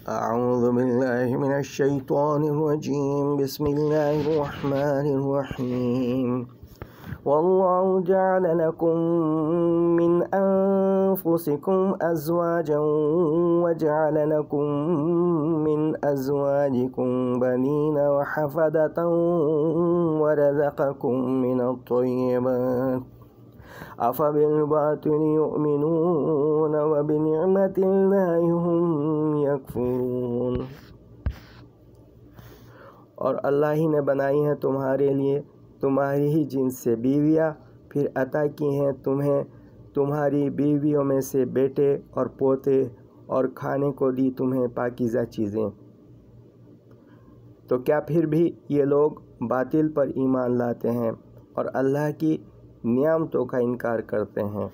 أعوذ بالله من الشيطان الرجيم بسم الله الرحمن الرحيم والله جعل لكم من أنفسكم أزواجا وجعل لكم من أزواجكم بنين وحفدة ورزقكم من الطيبات أفبالباطل يؤمنون وبنعمة الله هم يكفرون۔ اور اللہ ہی نے بنائی ہیں تمہارے لیے تمہاری ہی جنس سے بیویاں، پھر عطا کی ہیں تمہیں تمہاری بیویوں میں سے بیٹے اور پوتے، اور کھانے کو دی تمہیں پاکیزہ چیزیں۔ تو کیا پھر بھی یہ لوگ باطل پر ایمان لاتے ہیں اور اللہ کی نعمتوں کا انکار کرتے ہیں؟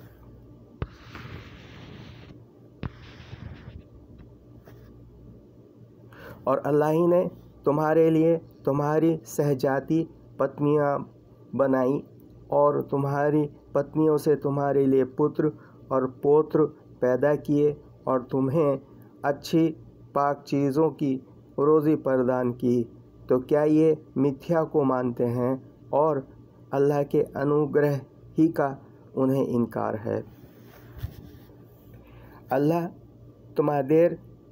اور اللہ ہی نے تمہارے لیے تمہاری سہجاتی پتنیاں بنائیں اور تمہاری پتنیوں سے تمہارے لیے پتر اور پوتر پیدا کیے اور تمہیں اچھی پاک چیزوں کی روزی پردان کی، تو کیا یہ متھیا کو مانتے ہیں اور اللہ کے انوگرہ ہی کا انہیں انکار ہے؟ اللہ تمہادیر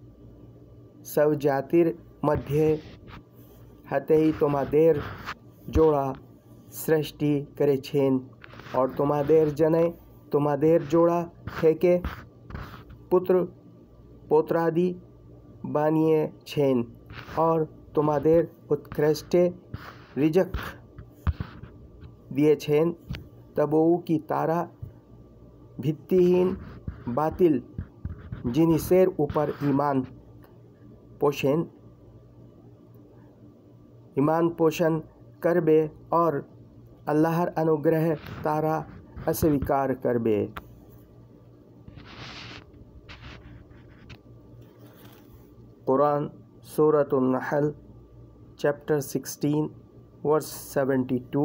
سوجاتر مدھے ہتئی تمہادیر جوڑا سرشٹی کرے چھین اور تمہادیر جنے تمہادیر جوڑا ہے پتر پوترادی بانیے چھین اور تمہادیر اتکرشٹے رجک دیے چھین تبوؤ کی تارا بھتیہین باطل جنہی سیر اوپر ایمان پوشن کربے اور اللہر انوگرہ تارا اسویکار کربے۔ قرآن سورۃ النحل chapter 16 verse 72۔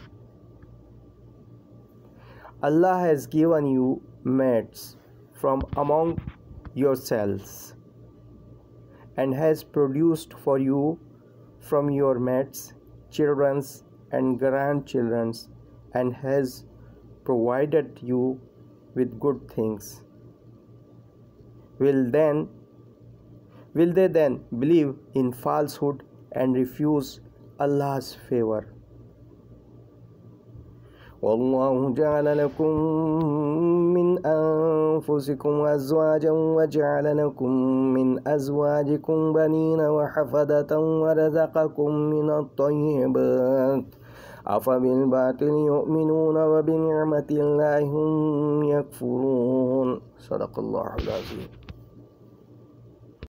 Allah has given you mates from among yourselves and has produced for you from your mates children and grandchildren and has provided you with good things. Will they then believe in falsehood and refuse Allah's favor? والله جعل لكم من أنفسكم أزواجا وجعل لكم من أزواجكم بنين وحفدة ورزقكم من الطيبات أفبالباطل يؤمنون وبنعمة الله هم يكفرون۔ صدق الله العظيم۔